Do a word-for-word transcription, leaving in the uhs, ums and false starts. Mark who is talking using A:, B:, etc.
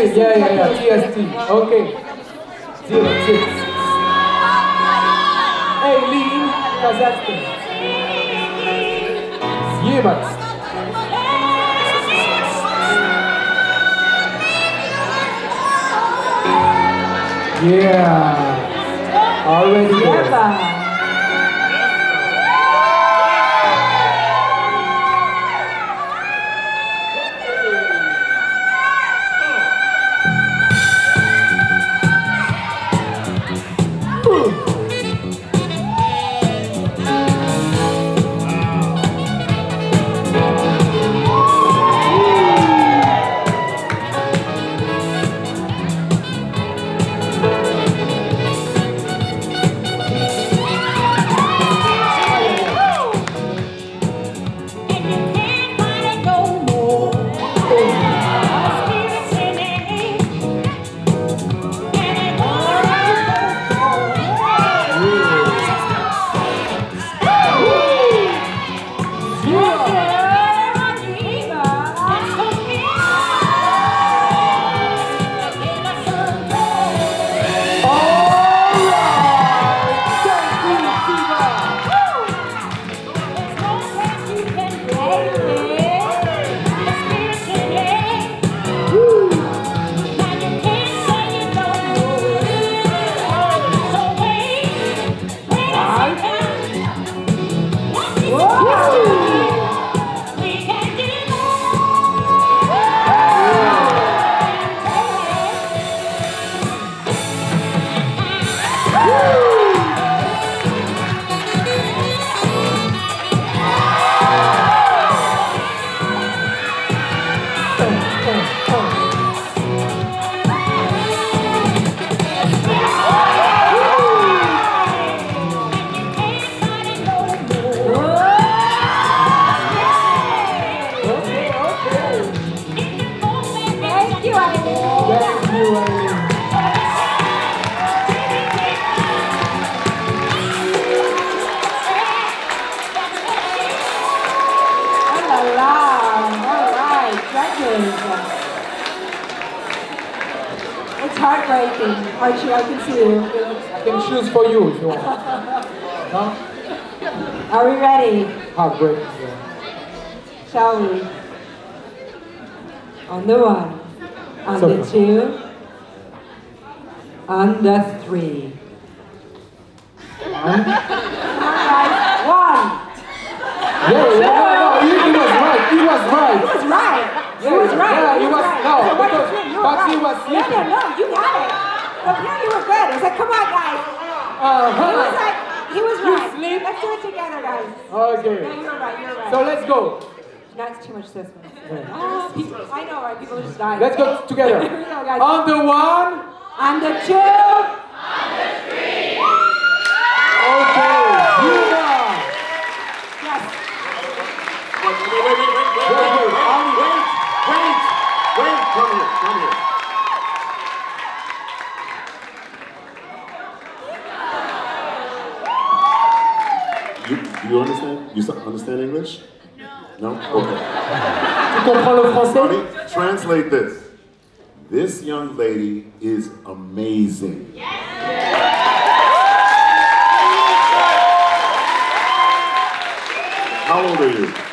A: yeah, yeah, yeah, T S T. Okay. Zero, six. Hey, Lee, Kazakhstan. Yebat. Yeah. Already there.
B: It's heartbreaking. Archie, I can see you.
A: I can choose for you if you want. Huh?
B: Are we ready?
A: Heartbreaking, yeah.
B: Shall we? On the one, on
A: So
B: the two, on the three.
A: Huh?
B: Come on, guys. One.
A: Yeah, yeah, no, no, he, he was right. He was right.
B: He was right.
A: Yeah,
B: he was right.
A: Yeah, he,
B: he
A: was,
B: was right.
A: no,
B: So
A: because,
B: you
A: but
B: right.
A: he was sleeping.
B: No, no, no, you got it. But no, you were good. It's like, come on, guys.
A: Uh-huh.
B: He was like, he was
A: You
B: right.
A: sleep?
B: Let's do it together, guys.
A: Okay.
B: No, you're right, you're right.
A: So let's go.
B: That's too much suspense.
A: Yeah.
B: Oh, people, I know, right? People are just dying.
A: Let's go together.
B: Here we go, guys.
A: On the one.
B: On the two.
A: Okay. Zero.
B: Yes.
C: Wait, wait, wait, wait, wait, wait, wait, wait, wait, wait, wait, come here, come here. You, do you understand? You understand English? No? Okay.
A: Tu comprends le français?
C: Honey, translate this. This young lady is amazing. How old are you?